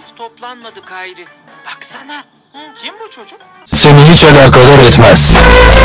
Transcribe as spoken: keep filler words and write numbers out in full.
Burası toplanmadı Kayri. Baksana. Kim bu çocuk? Seni hiç alakadar etmez.